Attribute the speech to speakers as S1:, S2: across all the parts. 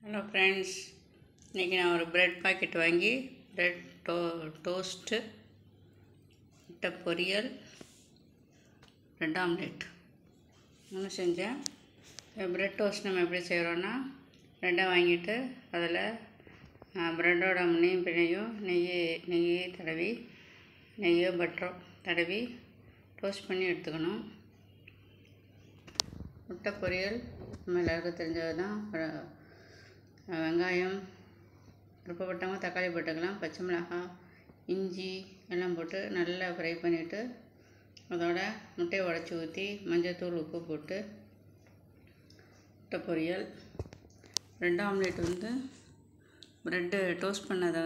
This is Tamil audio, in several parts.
S1: ஹலோ ஃப்ரெண்ட்ஸ், இன்றைக்கி நான் ஒரு ப்ரெட் பாக்கெட் வாங்கி ப்ரெட் டோஸ்ட்டு, முட்டை பொரியல், ப்ரெட் ஆம்லேட் ஒன்று செஞ்சேன். ப்ரெட் டோஸ்ட் நம்ம எப்படி செய்கிறோன்னா, ப்ரெட்டை வாங்கிட்டு அதில் ப்ரெட்டோட முன்னையும் பின்னையும் நெய் தடவி, நெய்யோ பட்டரோ தடவி டோஸ்ட் பண்ணி எடுத்துக்கணும். முட்டை பொரியல் நம்ம எல்லாருக்கும் தெரிஞ்சது தான். வெங்காயம் விருப்பப்பட்டவங்க தக்காளி போட்டுக்கலாம், பச்சை மிளகாய், இஞ்சி எல்லாம் போட்டு நல்லா ஃப்ரை பண்ணிவிட்டு அதோட முட்டையை உடச்சி ஊற்றி மஞ்சள்தூள் உப்பு போட்டு முட்டை பொரியல். ப்ரெட் ஆம்லேட் ப்ரெட்டு டோஸ்ட் பண்ணதை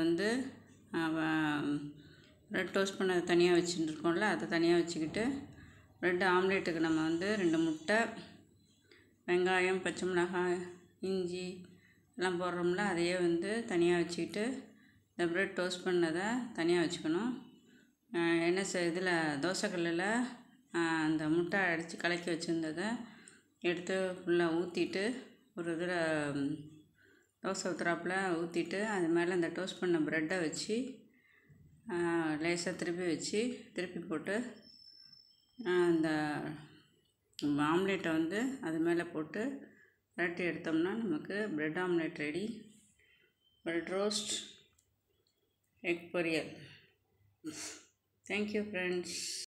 S1: ப்ரெட் டோஸ்ட் பண்ணதை தனியாக வச்சுருக்கோம்ல, அதை தனியாக வச்சுக்கிட்டு ப்ரெட் ஆம்லேட்டுக்கு நம்ம 2 முட்டை, வெங்காயம், பச்சை மிளகாய், இஞ்சி எல்லாம் போடுறோம்ல, அதையே தனியாக வச்சுக்கிட்டு இந்த ப்ரெட் டோஸ்ட் பண்ணதை தனியாக வச்சுக்கணும். இதில் தோசைக்கல்லில் அந்த முட்டை அடித்து கலக்கி வச்சுருந்ததை எடுத்து ஃபுல்லாக ஊற்றிட்டு, ஒரு இதில் தோசை ஊற்றுறாப்புல ஊற்றிட்டு அது மேலே அந்த டோஸ்ட் பண்ண ப்ரெட்டை வச்சு லேசாக திருப்பி போட்டு அந்த ஆம்லேட்டை அது மேலே போட்டு பரட்டி எடுத்தோம்னா நமக்கு bread omelette ready. Bread roast, egg பொரியல். Thank you friends.